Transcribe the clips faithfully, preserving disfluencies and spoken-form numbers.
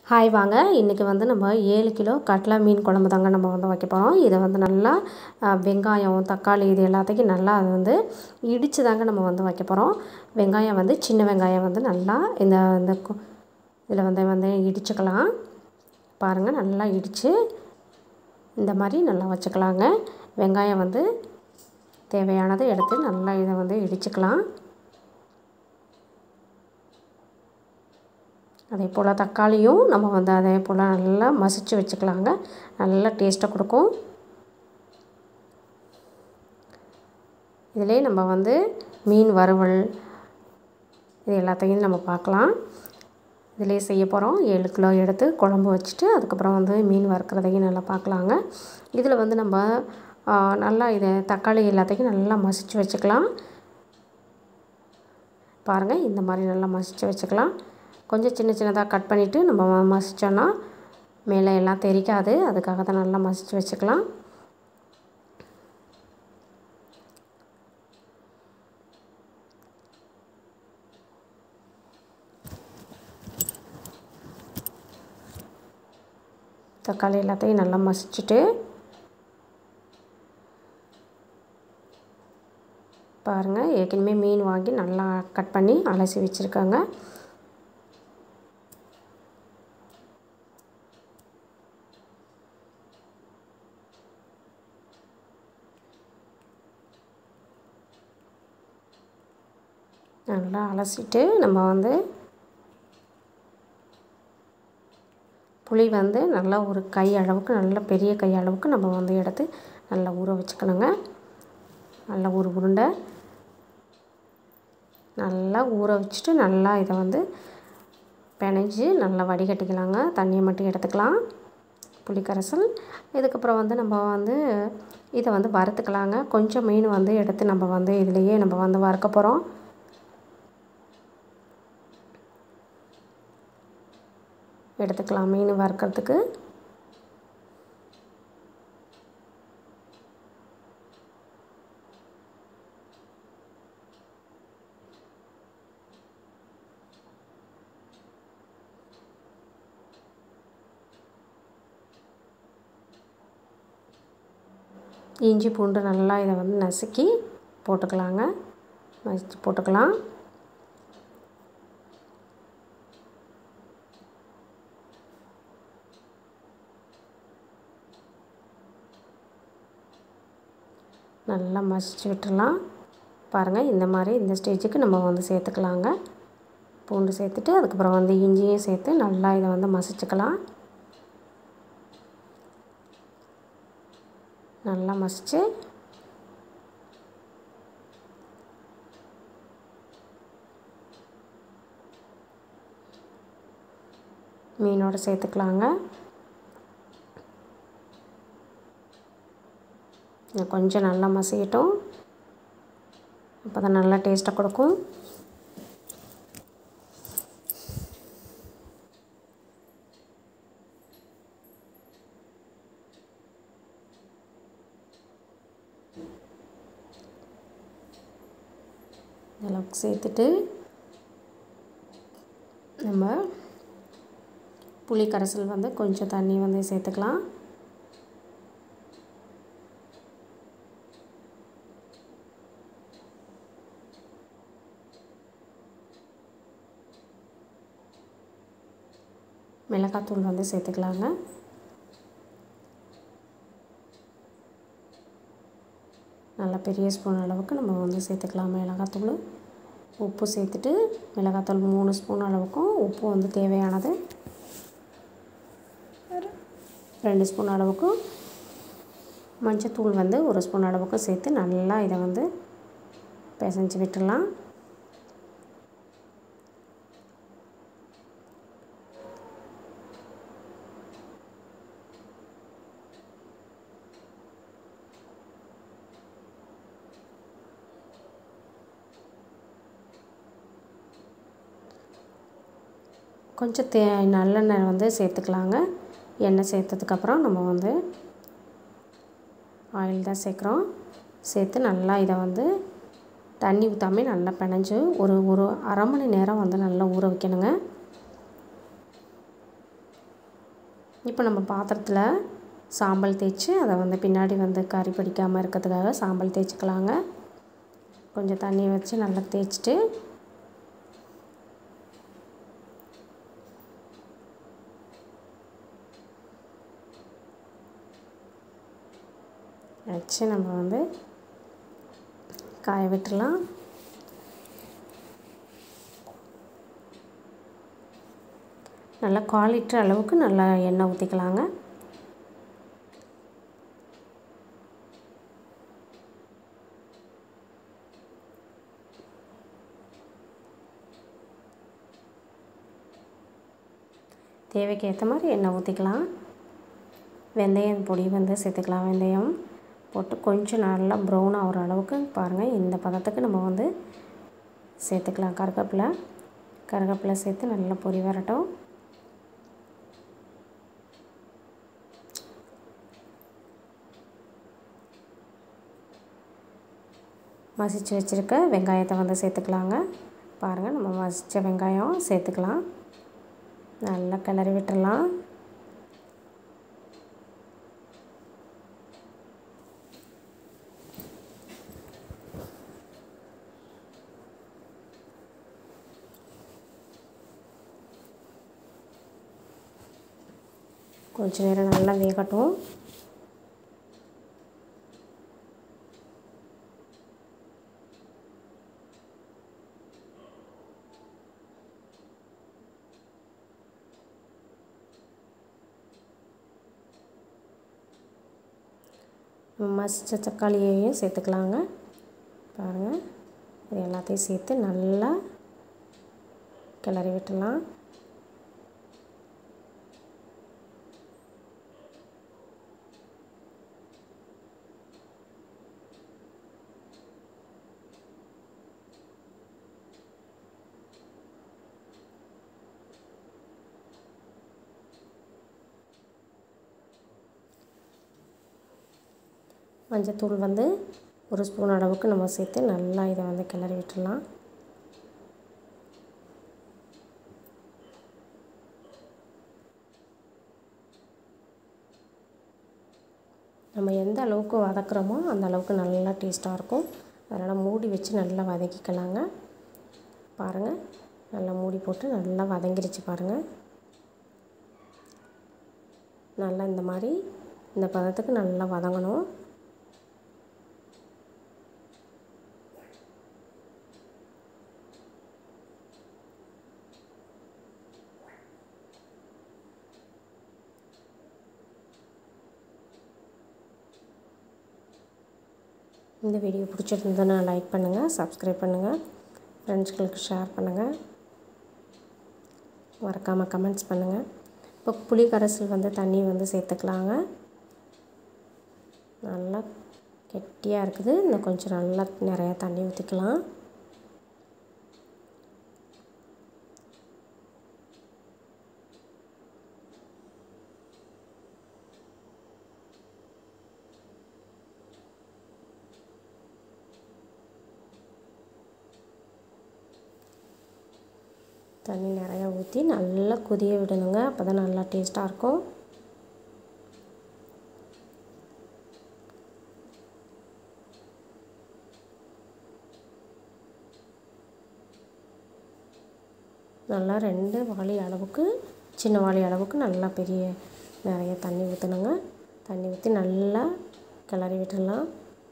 Hi வாங்க. இன்றைக்கி வந்து நம்ம ஏழு கிலோ கட்லா மீன் குழம்பு தாங்க நம்ம வந்து வைக்க போகிறோம். இதை வந்து நல்லா வெங்காயம் தக்காளி இது எல்லாத்தையும் நல்லா அது வந்து இடித்து தாங்க நம்ம வந்து வைக்க போகிறோம். வெங்காயம் வந்து சின்ன வெங்காயம் வந்து நல்லா இந்த இந்த இதில் வந்து வந்து இடிச்சுக்கலாம். பாருங்கள், நல்லா இடித்து இந்த மாதிரி நல்லா வச்சுக்கலாங்க. வெங்காயம் வந்து தேவையானதை எடுத்து நல்லா இதை வந்து இடிச்சுக்கலாம். அதே போல் தக்காளியும் நம்ம வந்து அதே போல் நல்லா மசிச்சு வச்சுக்கலாங்க. நல்லா டேஸ்ட்டை கொடுக்கும். இதிலே நம்ம வந்து மீன் வறுவல் இது எல்லாத்தையும் நம்ம பார்க்கலாம். இதிலே செய்ய போகிறோம். ஏழு கிலோ எடுத்து குழம்பு வச்சுட்டு அதுக்கப்புறம் வந்து மீன் வறுக்கிறதையும் நல்லா பார்க்கலாங்க. இதில் வந்து நம்ம நல்லா இதை தக்காளி எல்லாத்தையும் நல்லா மசிச்சு வச்சுக்கலாம். பாருங்கள், இந்த மாதிரி நல்லா மசிச்சு வச்சுக்கலாம். கொஞ்சம் சின்ன சின்னதாக கட் பண்ணிவிட்டு நம்ம மசித்தோன்னா மேலே எல்லாம் தெரிக்காது. அதுக்காக தான் நல்லா மசித்து வச்சுக்கலாம். தக்காளி எல்லாத்தையும் நல்லா மசிச்சுட்டு பாருங்கள், ஏற்கனவே மீன் வாங்கி நல்லா கட் பண்ணி அலசி வச்சுருக்காங்க. நல்லா அலசிட்டு நம்ம வந்து புளி வந்து நல்லா ஒரு கை அளவுக்கு நல்ல பெரிய கை அளவுக்கு நம்ம வந்து எடுத்து நல்லா ஊற வச்சுக்கணுங்க. நல்லா ஒரு உருண்டை நல்லா ஊற வச்சுட்டு நல்லா இதை வந்து பிணைஞ்சி நல்லா வடிகட்டிக்கலாங்க. தண்ணியை மட்டும் எடுத்துக்கலாம். புளிக்கரைசல். இதுக்கப்புறம் வந்து நம்ம வந்து இதை வந்து வறுத்துக்கலாங்க. கொஞ்சம் மீன் வந்து எடுத்து நம்ம வந்து இதுலேயே நம்ம வந்து வறுக்க போகிறோம். எடுத்துக்கலாம் மீன் வறுக்கிறதுக்கு. இஞ்சி பூண்டு நல்லா இதை வந்து நசுக்கி போட்டுக்கலாங்க. நசுக்கி போட்டுக்கலாம். நல்லா மசிச்சு விட்டுடலாம். பாருங்கள், இந்த மாதிரி இந்த ஸ்டேஜுக்கு நம்ம வந்து சேர்த்துக்கலாங்க. பூண்டு சேர்த்துட்டு அதுக்கப்புறம் வந்து இஞ்சியும் சேர்த்து நல்லா இதை வந்து மசிச்சுக்கலாம். நல்லா மசிச்சு மீனோடு சேர்த்துக்கலாங்க. கொஞ்சம் நல்லா மசிக்கட்டும். அப்போ தான் நல்லா டேஸ்ட்டை கொடுக்கும். அளவுக்கு சேர்த்துட்டு நம்ம புளி கரைசல் வந்து கொஞ்சம் தண்ணி வந்து சேர்த்துக்கலாம். மிளகாத்தூள் வந்து சேர்த்துக்கலாங்க. நல்லா பெரிய ஸ்பூன் அளவுக்கு நம்ம வந்து சேர்த்துக்கலாம் மிளகாத்தூள். உப்பு சேர்த்துட்டு மிளகாத்தூள் மூணு ஸ்பூன் அளவுக்கும் உப்பு வந்து தேவையானது ரெண்டு ஸ்பூன் அளவுக்கும் மஞ்சத்தூள் வந்து ஒரு ஸ்பூன் அளவுக்கு சேர்த்து நல்லா இதை வந்து பிசைஞ்சு விட்டுடலாம். கொஞ்சம் தே நல்லெண்ணெய் வந்து சேர்த்துக்கலாங்க. எண்ணெய் சேர்த்ததுக்கப்புறம் நம்ம வந்து ஆயில் தான் சேர்க்குறோம். சேர்த்து நல்லா இதை வந்து தண்ணி ஊற்றாமல் நல்லா பிணைஞ்சு ஒரு ஒரு அரை மணி நேரம் வந்து நல்லா ஊற வைக்கணுங்க. இப்போ நம்ம பாத்திரத்தில் சாம்பல் தேய்ச்சி அதை வந்து பின்னாடி வந்து கறி பிடிக்காமல் இருக்கிறதுக்காக சாம்பல் தேய்ச்சிக்கலாங்க. கொஞ்சம் தண்ணி வச்சு நல்லா தேய்ச்சிட்டு வச்சு நம்ம வந்து காய விட்டுடலாம். நல்லா கால் லிட்டர் அளவுக்கு நல்லா எண்ணெய் ஊற்றிக்கலாங்க. தேவைக்கு ஏற்ற மாதிரி எண்ணெய் ஊற்றிக்கலாம். வெந்தயம் பொடி வந்து சேர்த்துக்கலாம். வெந்தயம் போட்டு கொஞ்சம் நல்லா ப்ரௌன் ஆகிற அளவுக்கு பாருங்கள், இந்த பதத்துக்கு நம்ம வந்து சேர்த்துக்கலாம். கருவேப்பிலை கருவேப்பிலை சேர்த்து நல்லா பொரி வரட்டும். மசிச்சு வச்சுருக்க வெங்காயத்தை வந்து சேர்த்துக்கலாங்க. பாருங்கள், நம்ம மசித்த வெங்காயம் சேர்த்துக்கலாம். நல்லா கிளறி விட்டுடலாம். கொஞ்ச நேரம் நல்லா வேகட்டும். மசித்த தக்காளியையும் சேர்த்துக்கலாங்க. பாருங்கள், இது எல்லாத்தையும் சேர்த்து நல்லா கிளறி விட்டுடலாம். மஞ்சத்தூள் வந்து ஒரு ஸ்பூன் அளவுக்கு நம்ம சேர்த்து நல்லா இதை வந்து கிளறி விட்டுடலாம். நம்ம எந்த அளவுக்கு வதக்குறோமோ அந்த அளவுக்கு நல்லா டேஸ்ட்டாக இருக்கும். அதனால் மூடி வச்சு நல்லா வதக்கிக்கலாங்க. பாருங்கள், நல்லா மூடி போட்டு நல்லா வதங்கிடுச்சு பாருங்கள். நல்லா இந்த மாதிரி இந்த பதத்துக்கு நல்லா வதங்கணும். இந்த வீடியோ பிடிச்சிருந்ததுன்னா லைக் பண்ணுங்கள், சப்ஸ்கிரைப் பண்ணுங்கள், ஃப்ரெண்ட்ஸ்களுக்கு ஷேர் பண்ணுங்கள், மறக்காமல் கமெண்ட்ஸ் பண்ணுங்கள். இப்போ புளி கரைசல் வந்து தண்ணி வந்து சேர்த்துக்கலாங்க. நல்லா கெட்டியாக இருக்குது. இன்னும் கொஞ்சம் நல்லா நிறையா தண்ணி ஊற்றிக்கலாம். தண்ணி நிறையா ஊற்றி நல்லா கொதிய விடணுங்க. அப்போ தான் நல்லா டேஸ்ட்டாக இருக்கும். நல்லா ரெண்டு வாளி அளவுக்கு சின்ன வாளி அளவுக்கு நல்லா பெரிய நிறைய தண்ணி ஊற்றணுங்க. தண்ணி ஊற்றி நல்லா கிளறி விட்டுடலாம்.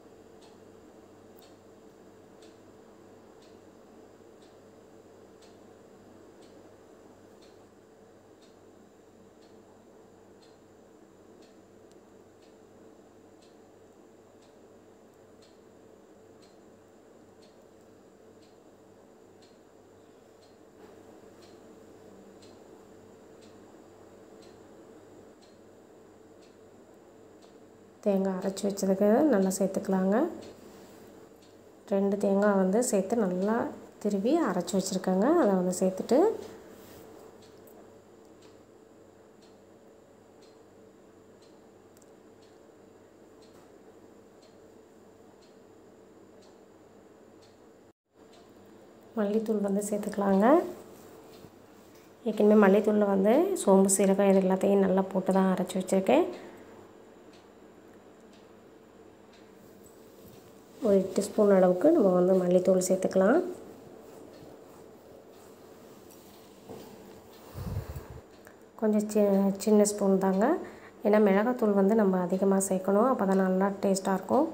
தேங்காய் அரைச்சி வச்சதுக்கு நல்லா சேர்த்துக்கலாங்க. ரெண்டு தேங்காய் வந்து சேர்த்து நல்லா திருவி அரைச்சி வச்சுருக்கேங்க. அதை வந்து சேர்த்துட்டு மல்லித்தூள் வந்து சேர்த்துக்கலாங்க. ஏற்கனவே மல்லித்தூளில் வந்து சோம்பு சீரகம் இது எல்லாத்தையும் நல்லா போட்டு தான் அரைச்சி வச்சுருக்கேன். ஒரு எட்டு ஸ்பூன் அளவுக்கு நம்ம வந்து மல்லித்தூள் சேர்த்துக்கலாம். கொஞ்சம் சி சின்ன ஸ்பூன் தாங்க, ஏன்னா மிளகாத்தூள் வந்து நம்ம அதிகமாக சேர்க்கணும், அப்போ தான் நல்லா டேஸ்ட்டாக இருக்கும்.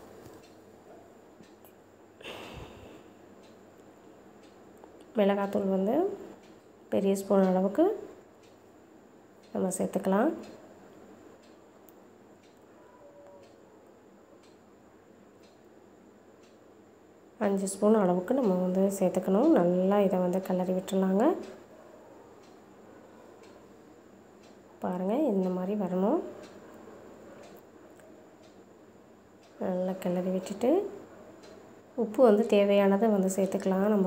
மிளகாத்தூள் வந்து பெரிய ஸ்பூன் அளவுக்கு நம்ம சேர்த்துக்கலாம். அஞ்சு ஸ்பூன் அளவுக்கு நம்ம வந்து சேர்த்துக்கணும். நல்லா இதை வந்து கிளறி விட்டுடலாங்க. பாருங்கள், இந்த மாதிரி வரணும். நல்லா கிளறி விட்டுட்டு உப்பு வந்து தேவையானதை வந்து சேர்த்துக்கலாம். நம்ம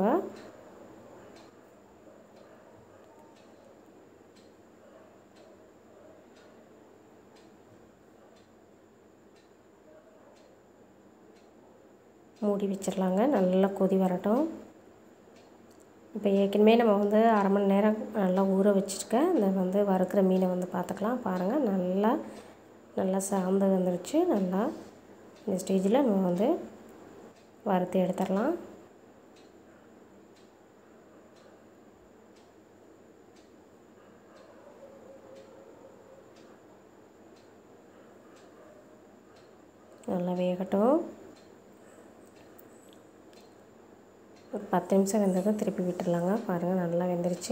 மூடி வச்சிடலாங்க. நல்லா கொதி வரட்டும். இப்போ ஏற்கனவே நம்ம வந்து அரை மணி நேரம் நல்லா ஊற வச்சுருக்கேன். இந்த வந்து வறுக்கிற மீனை வந்து பார்த்துக்கலாம். பாருங்கள், நல்லா நல்லா சாந்து வந்துடுச்சு. நல்லா இந்த ஸ்டேஜில் நம்ம வந்து வறுத்து எடுத்துடலாம். நல்லா வேகட்டும். ஒரு பத்து நிமிஷம் வெந்ததும் திருப்பி விட்டுடலாங்க. பாருங்கள், நல்லா வெந்துருச்சு.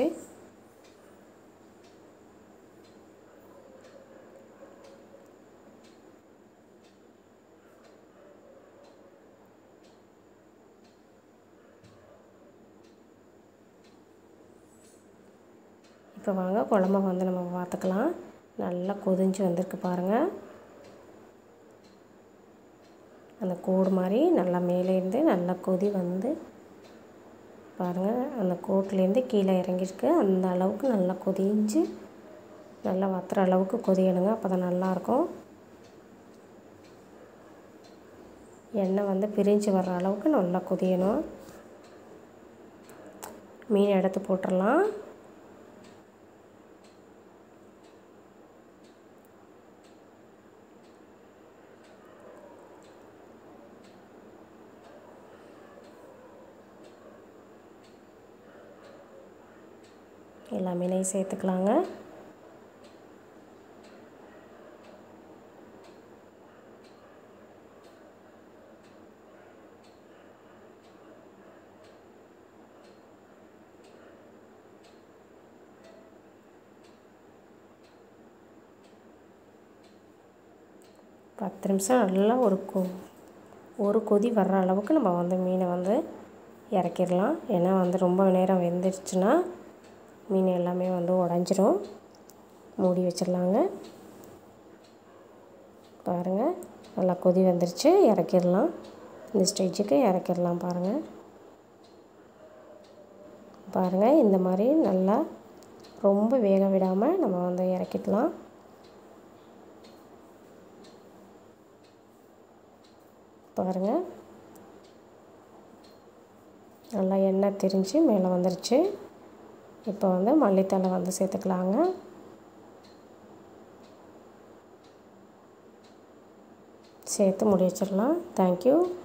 இப்போ வாங்க குழம்ப வந்து நம்ம பார்த்துக்கலாம். நல்லா கொதிஞ்சு வந்திருக்கு பாருங்கள். அந்த கோடு மாதிரி நல்லா மேலேருந்து நல்லா கொதி வந்து பாருங்கள், அந்த கோட்லேருந்து கீழே இறங்கிருக்கு. அந்த அளவுக்கு நல்லா கொதிஞ்சு நல்லா வத்துற அளவுக்கு கொதியணுங்க. அப்போ தான் நல்லாயிருக்கும். எண்ணெய் வந்து பிரிஞ்சு வர்ற அளவுக்கு நல்லா கொதியணும். மீன் எடுத்து போட்டுடலாம். எல்லா மீனையும் சேர்த்துக்கலாங்க. பத்து நிமிஷம் நல்லா ஒரு கொ ஒரு கொதி வர்ற அளவுக்கு நம்ம வந்து மீனை வந்து இறக்கிடலாம். ஏன்னா வந்து ரொம்ப நேரம் வெந்துடுச்சுன்னா மீன் எல்லாமே வந்து உடஞ்சிரும். மூடி வச்சிடலாங்க. பாருங்கள், நல்லா கொதி வந்துருச்சு. இறக்கிடலாம். இந்த ஸ்டேஜுக்கு இறக்கிடலாம். பாருங்கள் பாருங்கள் இந்த மாதிரி நல்லா ரொம்ப வேக விடாமல் நம்ம வந்து இறக்கிடலாம். பாருங்கள், நல்லா எண்ணெய் திரிஞ்சு மேலே வந்துருச்சு. இப்போ வந்து மல்லித்தழை வந்து சேர்த்துக்கலாங்க. சேர்த்து முடி வச்சிடலாம். தேங்க்யூ.